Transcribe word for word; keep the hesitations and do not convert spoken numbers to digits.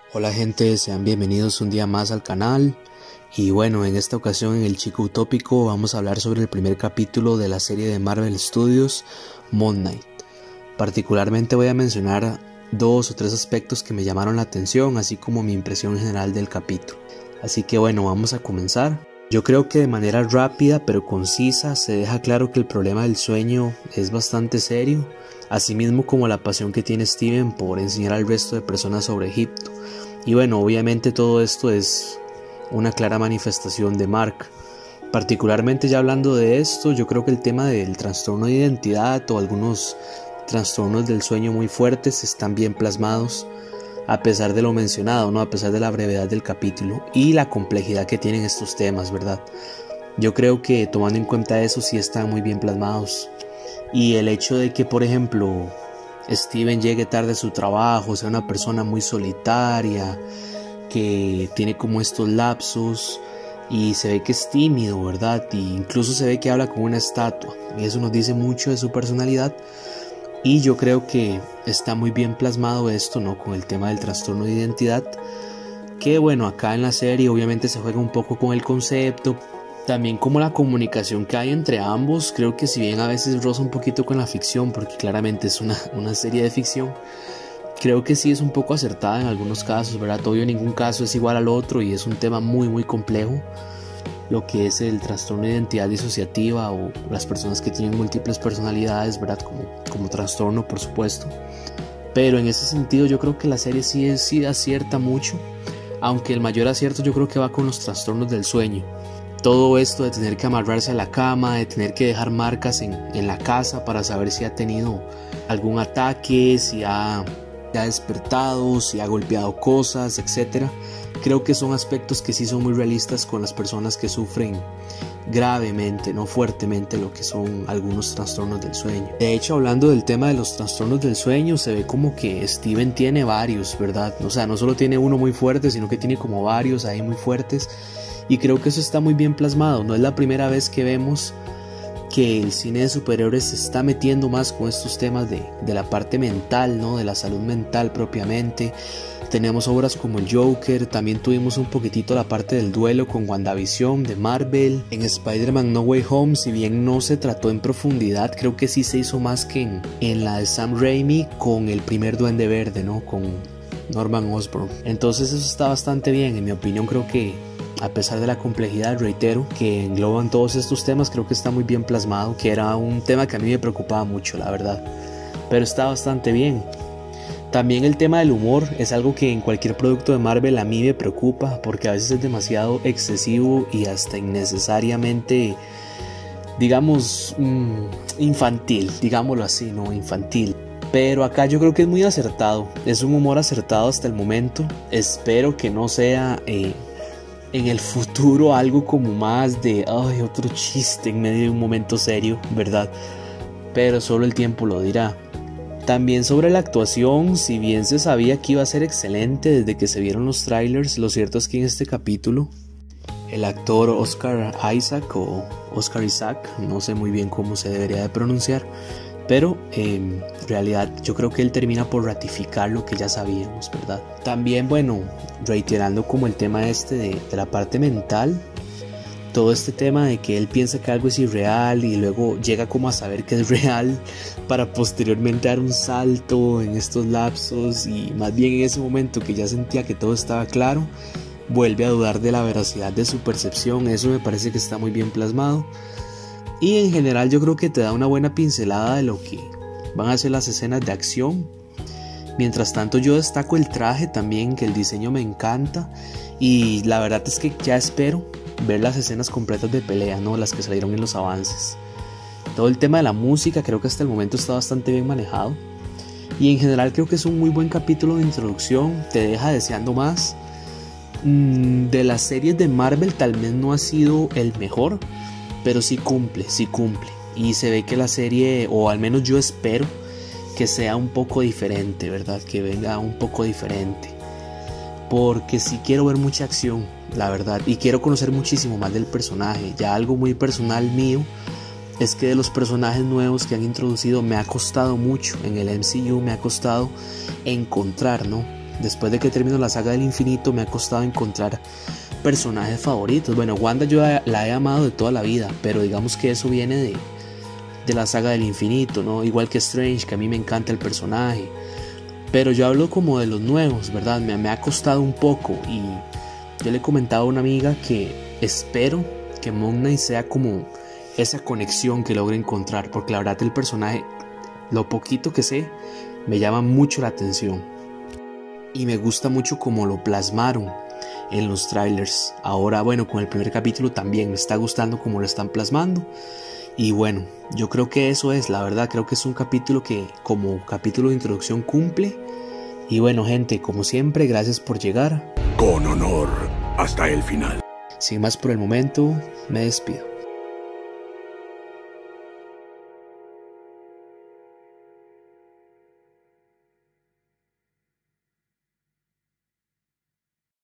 Hola gente, sean bienvenidos un día más al canal. Y bueno, en esta ocasión en el Chico Utópico vamos a hablar sobre el primer capítulo de la serie de Marvel Studios, Moon Knight. Particularmente voy a mencionar dos o tres aspectos que me llamaron la atención, así como mi impresión general del capítulo. Así que bueno, vamos a comenzar. Yo creo que de manera rápida pero concisa se deja claro que el problema del sueño es bastante serio, asimismo como la pasión que tiene Steven por enseñar al resto de personas sobre Egipto. Y bueno, obviamente todo esto es una clara manifestación de Mark. Particularmente ya hablando de esto, yo creo que el tema del trastorno de identidad o algunos trastornos del sueño muy fuertes están bien plasmados, a pesar de lo mencionado, ¿no? A pesar de la brevedad del capítulo y la complejidad que tienen estos temas, ¿verdad? Yo creo que tomando en cuenta eso sí están muy bien plasmados. Y el hecho de que, por ejemplo, Steven llegue tarde a su trabajo, sea una persona muy solitaria, que tiene como estos lapsos y se ve que es tímido, ¿verdad? Y incluso se ve que habla como una estatua, y eso nos dice mucho de su personalidad. Y yo creo que está muy bien plasmado esto, ¿no? Con el tema del trastorno de identidad, que bueno, acá en la serie obviamente se juega un poco con el concepto, también como la comunicación que hay entre ambos. Creo que si bien a veces roza un poquito con la ficción, porque claramente es una, una serie de ficción, creo que sí es un poco acertada en algunos casos, ¿verdad? Obvio, ningún caso es igual al otro y es un tema muy muy complejo, lo que es el trastorno de identidad disociativa o las personas que tienen múltiples personalidades, ¿verdad? Como, como trastorno, por supuesto. Pero en ese sentido yo creo que la serie sí, sí acierta mucho, aunque el mayor acierto yo creo que va con los trastornos del sueño. Todo esto de tener que amarrarse a la cama, de tener que dejar marcas en, en la casa para saber si ha tenido algún ataque, si ha, si ha despertado, si ha golpeado cosas, etcétera. Creo que son aspectos que sí son muy realistas con las personas que sufren gravemente, no fuertemente, lo que son algunos trastornos del sueño. De hecho, hablando del tema de los trastornos del sueño, se ve como que Steven tiene varios, ¿verdad? O sea, no solo tiene uno muy fuerte, sino que tiene como varios ahí muy fuertes. Y creo que eso está muy bien plasmado. No es la primera vez que vemos que el cine de superhéroes se está metiendo más con estos temas de, de la parte mental, ¿no? De la salud mental propiamente. Tenemos obras como el Joker, también tuvimos un poquitito la parte del duelo con WandaVision de Marvel. En Spider-Man No Way Home, si bien no se trató en profundidad, creo que sí se hizo más que en, en la de Sam Raimi con el primer Duende Verde, ¿no? Con Norman Osborn. Entonces eso está bastante bien, en mi opinión. Creo que a pesar de la complejidad, reitero, que engloban todos estos temas, creo que está muy bien plasmado, que era un tema que a mí me preocupaba mucho, la verdad, pero está bastante bien. También el tema del humor es algo que en cualquier producto de Marvel a mí me preocupa, porque a veces es demasiado excesivo y hasta innecesariamente, digamos, mmm, infantil, digámoslo así, ¿no? Infantil. Pero acá yo creo que es muy acertado, es un humor acertado hasta el momento. Espero que no sea eh, en el futuro algo como más de ay, otro chiste en medio de un momento serio, ¿verdad? Pero solo el tiempo lo dirá. También sobre la actuación, si bien se sabía que iba a ser excelente desde que se vieron los trailers, lo cierto es que en este capítulo el actor Oscar Isaac o Oscar Isaac, no sé muy bien cómo se debería de pronunciar, pero eh, en realidad yo creo que él termina por ratificar lo que ya sabíamos, ¿verdad? También, bueno, reiterando como el tema este de, de la parte mental, todo este tema de que él piensa que algo es irreal y luego llega como a saber que es real para posteriormente dar un salto en estos lapsos, y más bien en ese momento que ya sentía que todo estaba claro, vuelve a dudar de la veracidad de su percepción. Eso me parece que está muy bien plasmado. Y en general yo creo que te da una buena pincelada de lo que van a ser las escenas de acción. Mientras tanto yo destaco el traje también, que el diseño me encanta. Y la verdad es que ya espero ver las escenas completas de pelea, ¿no? Las que salieron en los avances. Todo el tema de la música creo que hasta el momento está bastante bien manejado. Y en general creo que es un muy buen capítulo de introducción. Te deja deseando más. Mm, de las series de Marvel tal vez no ha sido el mejor, pero sí cumple, sí cumple. Y se ve que la serie, o al menos yo espero que sea un poco diferente, ¿verdad? Que venga un poco diferente, porque sí quiero ver mucha acción, la verdad, y quiero conocer muchísimo más del personaje. Ya algo muy personal mío es que de los personajes nuevos que han introducido me ha costado mucho en el M C U, me ha costado encontrar, ¿no? después de que termino la saga del infinito me ha costado encontrar personajes favoritos. Bueno, Wanda yo la he amado de toda la vida, pero digamos que eso viene de, de la saga del infinito, ¿no? Igual que Strange, que a mí me encanta el personaje. Pero yo hablo como de los nuevos, ¿verdad? Me, me ha costado un poco, y yo le he comentado a una amiga que espero que Moon Knight sea como esa conexión que logre encontrar, porque la verdad el personaje, lo poquito que sé, me llama mucho la atención. Y me gusta mucho como lo plasmaron en los trailers. Ahora, bueno, con el primer capítulo también me está gustando como lo están plasmando. Y bueno, yo creo que eso es, la verdad, creo que es un capítulo que como capítulo de introducción cumple. Y bueno, gente, como siempre, gracias por llegar. Con honor, hasta el final. Sin más por el momento, me despido.